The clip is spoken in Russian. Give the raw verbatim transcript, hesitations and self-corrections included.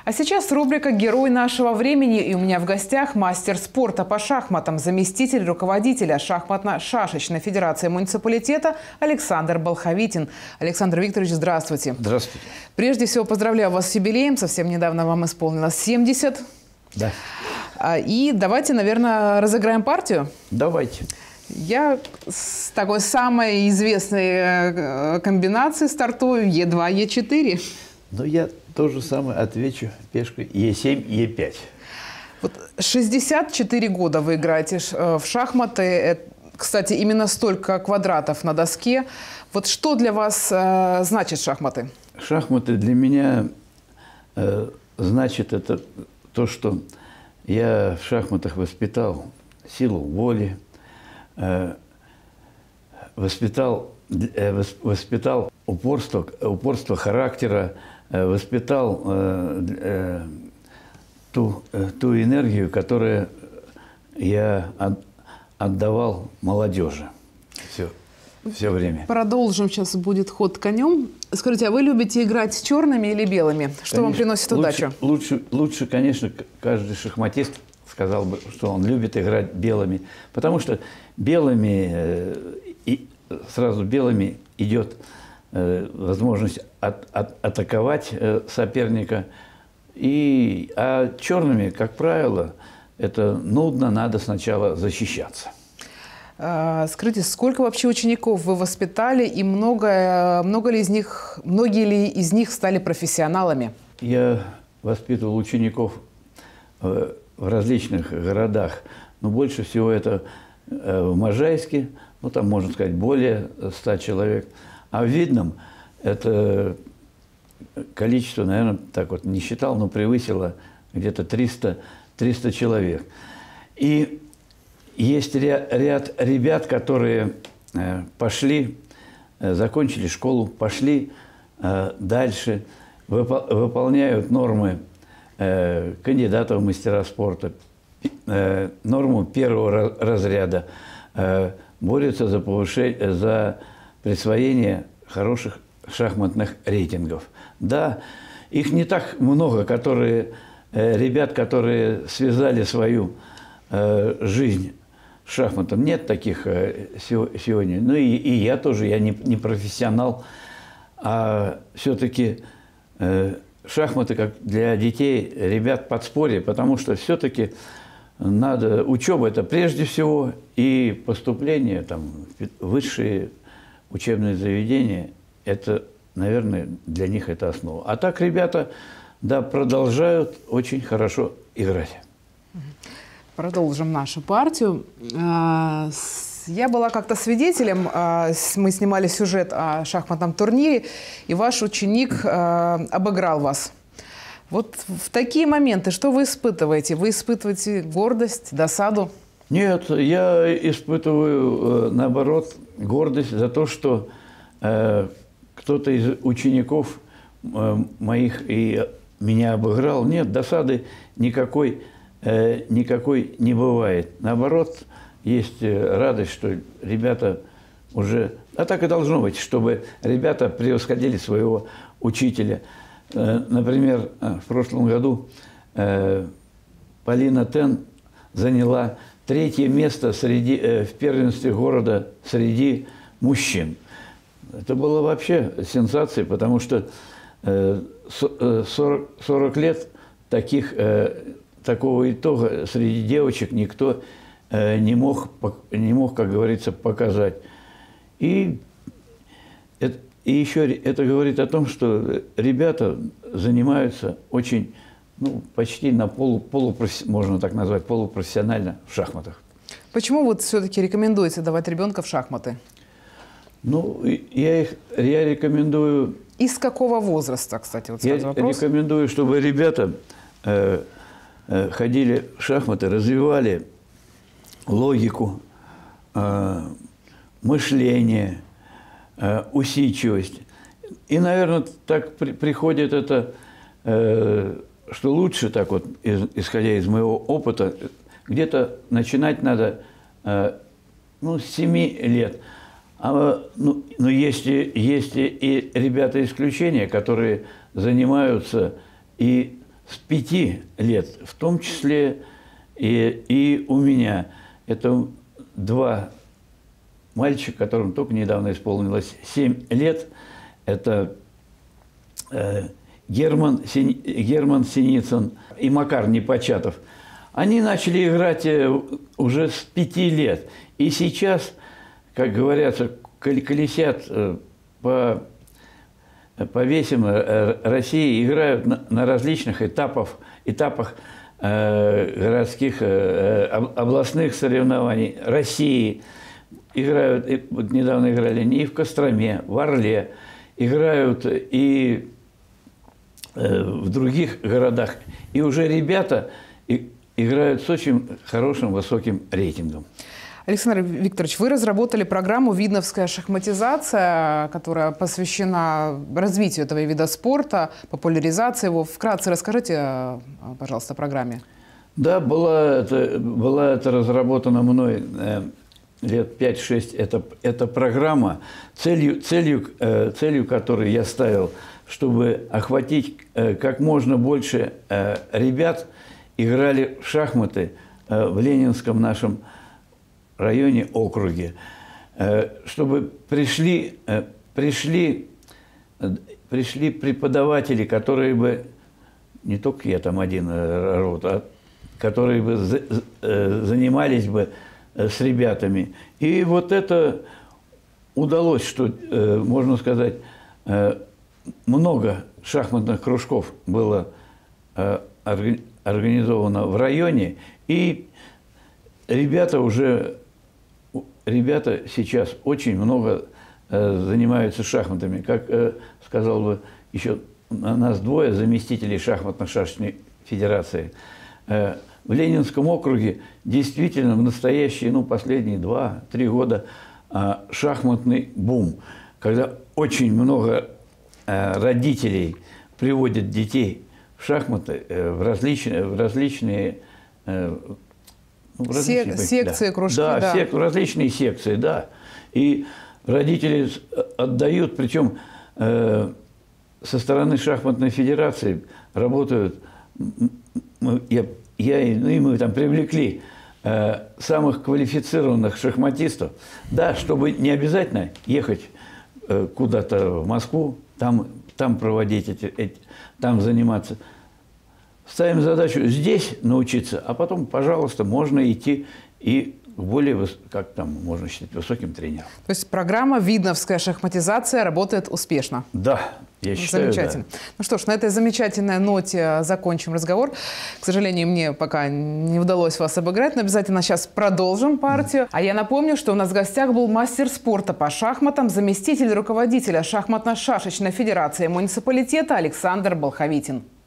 А сейчас рубрика «Герой нашего времени». И у меня в гостях мастер спорта по шахматам, заместитель руководителя шахматно-шашечной федерации муниципалитета Александр Болховитин. Александр Викторович, здравствуйте. Здравствуйте. Прежде всего, поздравляю вас с юбилеем. Совсем недавно вам исполнилось семьдесят. Да. И давайте, наверное, разыграем партию. Давайте. Я с такой самой известной комбинацией стартую е два, е четыре. Но я то же самое отвечу пешкой е семь, е пять. Вот шестьдесят четыре года вы играете в шахматы. Кстати, именно столько квадратов на доске. Вот что для вас э, значит шахматы? Шахматы для меня э, значит это то, что я в шахматах воспитал силу воли, э, воспитал, э, воспитал упорство, упорство характера, э, воспитал э, э, ту, э, ту энергию, которую я от, отдавал молодежи все, все время. Продолжим, сейчас будет ход конем. Скажите, а вы любите играть с черными или белыми? Что конечно, вам приносит удачу? Лучше, лучше, лучше, конечно, каждый шахматист сказал бы, что он любит играть белыми. Потому что белыми, э, и сразу белыми идет э, возможность от, от, атаковать э, соперника. И, а черными, как правило, это нудно, надо сначала защищаться. Скажите, сколько вообще учеников вы воспитали и много, много ли из них, многие ли из них стали профессионалами? Я воспитывал учеников в различных городах, но больше всего это в Можайске, ну там, можно сказать, более ста человек. А в Видном это количество, наверное, так вот не считал, но превысило где-то триста, триста человек. И есть ряд, ряд ребят, которые э, пошли, э, закончили школу, пошли э, дальше, выпол выполняют нормы э, кандидата в мастера спорта, э, норму первого разряда, э, борются за повышение, за присвоение хороших шахматных рейтингов. Да, их не так много, которые, э, ребят, которые связали свою э, жизнь шахматом. Нет таких э, сегодня. Ну и, и я тоже, я не, не профессионал. А все-таки э, шахматы как для детей, ребят, подспорье, потому что все-таки надо, учеба это прежде всего, и поступление там, в высшие учебные заведения, это, наверное, для них это основа. А так ребята, да, продолжают очень хорошо играть. Продолжим нашу партию. Я была как-то свидетелем, мы снимали сюжет о шахматном турнире, и ваш ученик обыграл вас. Вот в такие моменты что вы испытываете? Вы испытываете гордость, досаду? Нет, я испытываю, наоборот, гордость за то, что кто-то из учеников моих и меня обыграл. Нет, досады никакой никакой не бывает. Наоборот, есть радость, что ребята уже... А так и должно быть, чтобы ребята превосходили своего учителя. Например, в прошлом году Полина Тен заняла третье место среди, в первенстве города среди мужчин. Это было вообще сенсацией, потому что сорок, сорок лет таких... Такого итога среди девочек никто э, не мог, не мог, как говорится, показать. И, это, и еще это говорит о том, что ребята занимаются очень, ну, почти на полу, полупрофи, можно так назвать, полупрофессионально в шахматах. Почему вот все-таки рекомендуете давать ребенка в шахматы? Ну, я их я рекомендую... Из какого возраста, кстати? Вот я вопрос. рекомендую, чтобы ребята... Э, ходили в шахматы, развивали логику, мышление, усидчивость. И, наверное, так при, приходит это, что лучше, так вот, исходя из моего опыта, где-то начинать надо ну, с семи лет. А, ну, но есть, есть и ребята исключения, которые занимаются и с пяти лет, в том числе и, и у меня. Это два мальчика, которым только недавно исполнилось семь лет. Это э, Герман, Сини, Герман Синицын и Макар Непочатов. Они начали играть уже с пяти лет. И сейчас, как говорятся, колесят по, по весям России, играют на, на различных этапах, этапах э, городских, э, областных соревнований России. Играют, и, вот недавно играли не и в Костроме, в Орле. Играют и э, в других городах. И уже ребята и, играют с очень хорошим, высоким рейтингом. Александр Викторович, вы разработали программу «Видновская шахматизация», которая посвящена развитию этого вида спорта, популяризации его. Вкратце расскажите, пожалуйста, о программе. Да, была это, была это разработана мной э, лет пять-шесть. Это, это программа, целью, целью, э, целью которой я ставил, чтобы охватить э, как можно больше э, ребят, играли в шахматы э, в Ленинском нашем районе, округе, э, чтобы пришли, э, пришли, э, пришли преподаватели, которые бы, не только я там один э, род, а которые бы за, э, занимались бы э, с ребятами. И вот это удалось, что, э, можно сказать, э, много шахматных кружков было э, организовано в районе, и ребята уже, ребята сейчас очень много э, занимаются шахматами. Как э, сказал бы еще нас двое заместителей шахматно-шашечной федерации. Э, в Ленинском округе действительно в настоящие, ну, последние два-три года э, шахматный бум, когда очень много э, родителей приводят детей в шахматы, э, в различные, в различные э, Ну, Сек секции, да. кружки, да. да. Сек различные секции, да. И родители отдают, причем э, со стороны шахматной федерации работают, мы, я, я и, ну, и мы там привлекли э, самых квалифицированных шахматистов, да, чтобы не обязательно ехать э, куда-то в Москву, там, там проводить эти, эти, там заниматься. Ставим задачу здесь научиться, а потом, пожалуйста, можно идти и к более, как там можно считать, высоким тренером. То есть программа «Видновская шахматизация» работает успешно? Да, я считаю, замечательно. Да. Ну что ж, на этой замечательной ноте закончим разговор. К сожалению, мне пока не удалось вас обыграть, но обязательно сейчас продолжим партию. А я напомню, что у нас в гостях был мастер спорта по шахматам, заместитель руководителя шахматно-шашечной федерации муниципалитета Александр Болховитин.